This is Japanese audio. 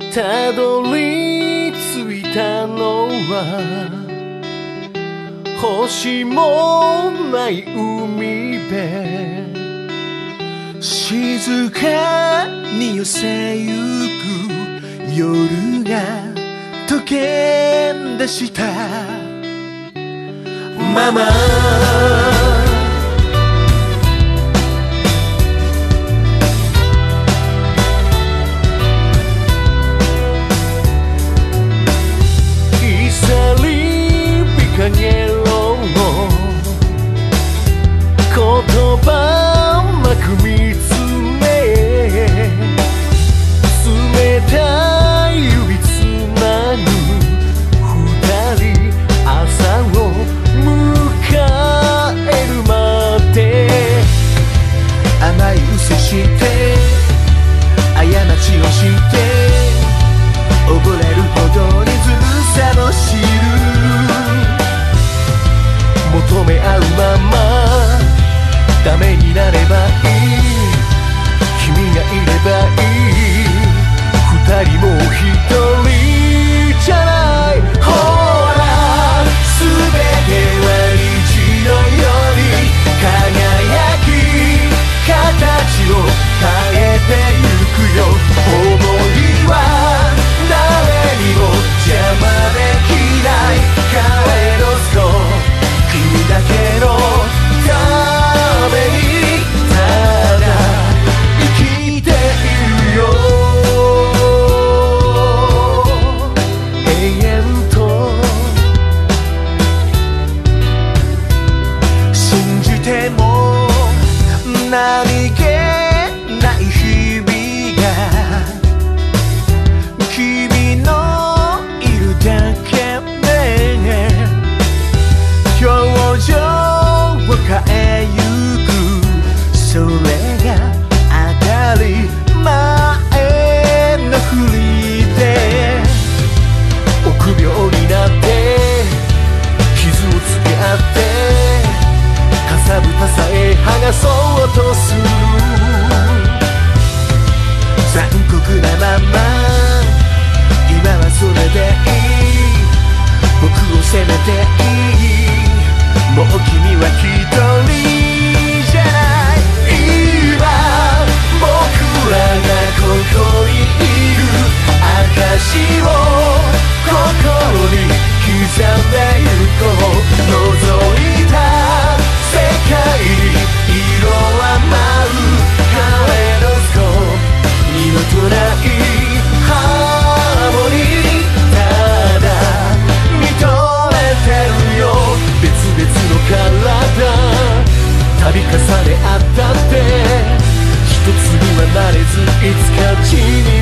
たどり着いたのは星もない海辺、静かに寄せゆく夜が溶け出したまま、かげろう言葉まく見つめ、冷たい指つなぐ二人、朝を迎えるまで甘い嘘して過ちをして溺れるほどにずるさの知る、求め合うままダメになればいい、君がいればいい、二人も一人じゃない。ほら全ては虹のように輝き形を変えてゆくよ、想いは誰にも邪魔できない、帰ろうと君だけのためにただ生きているよ、永遠と信じても何気ない日々が君のいるだけで表情を変えゆく、それが当たり前のふりで臆病になって傷をつけ合ってかさぶたさえ剥がそうとする、残酷なまま今はそれでいい、僕を責めていい、もう君は一人じゃない、今僕らがここにいる証を心に刻んでゆこう、覗いた世界に色は舞うカレドスコープ、二度とないハーモニー、ただ認めてるよ別々の体、度重ね合ったって一つにはなれずいつか地に